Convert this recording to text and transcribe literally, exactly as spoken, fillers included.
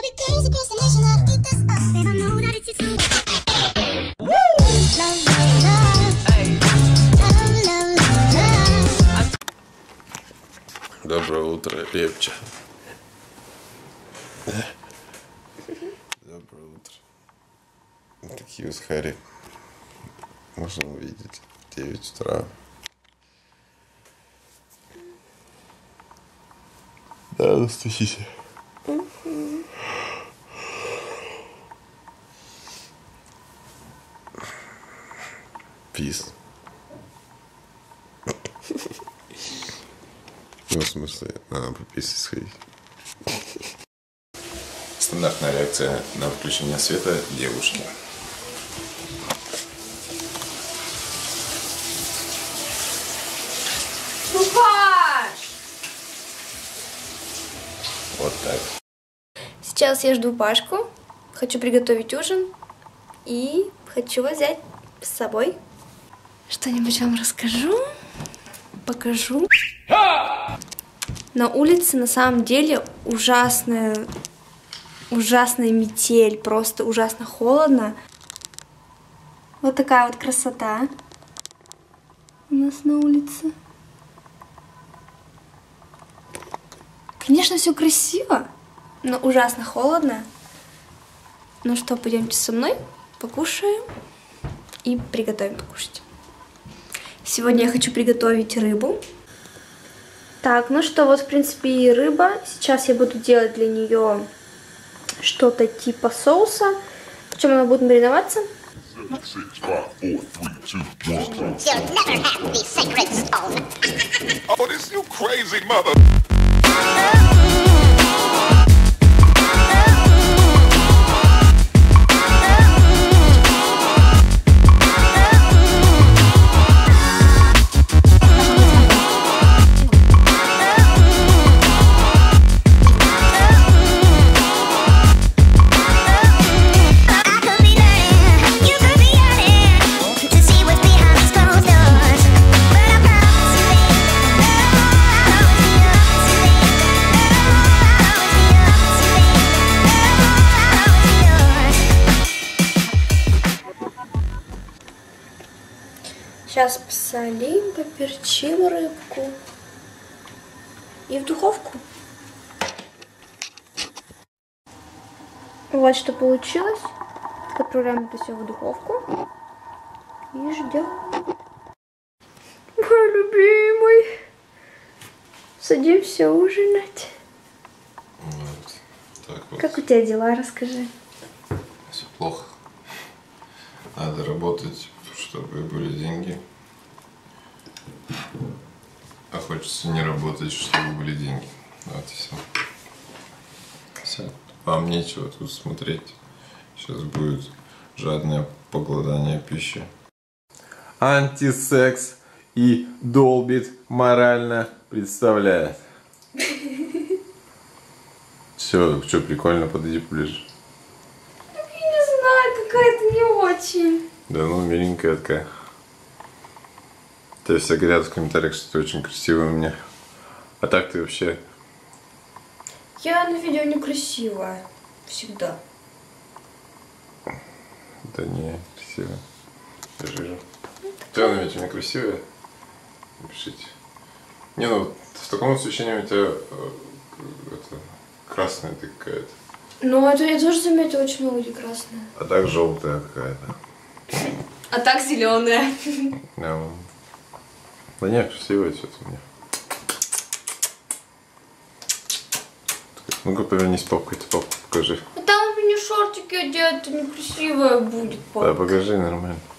Доброе утро, Лепча. Доброе утро. Такие вот Харри. Можно увидеть. девять утра. Да, Анастасия. Пис. Ну, в смысле, надо пописать сходить. Стандартная реакция на включение света девушки. Паш! Вот так. Сейчас я жду Пашку, хочу приготовить ужин и хочу его взять с собой. Что-нибудь вам расскажу, покажу. На улице на самом деле ужасная, ужасная метель, просто ужасно холодно. Вот такая вот красота у нас на улице. Конечно, все красиво, но ужасно холодно. Ну что, пойдемте со мной, покушаем и приготовим покушать. Сегодня я хочу приготовить рыбу. Так, ну что, вот в принципе и рыба. Сейчас я буду делать для нее что-то типа соуса. Причем она будет мариноваться. Сейчас посолим, поперчим рыбку и в духовку. Вот что получилось. Отправляем это все в духовку и ждем. Мой любимый. Садимся ужинать. Вот. Так вот. Как у тебя дела, расскажи. Все плохо. Надо работать, чтобы были деньги. А хочется не работать, чтобы были деньги. Вот и все. Все. Вам нечего тут смотреть. Сейчас будет жадное поглотание пищи. Антисекс и долбит морально представляет. Все, что прикольно, подойди ближе. Я не знаю, какая-то не очень. Да ну, миленькая такая. То все говорят в комментариях, что ты очень красивая у меня. А так ты вообще... Я на видео некрасивая. Всегда. Да не, красивая. Я же вижу. Ты на видео некрасивая? Напишите. Не, ну в таком освещении у тебя э, это, красная ты какая-то. Ну, это я тоже заметила, очень много красная. А так желтая какая-то. А так зеленая. Да, да не, красивая что-то у меня. Ну-ка повернись папкой, ты папку покажи. А там у меня шортики одеты, некрасивая будет папка. Да, покажи нормально.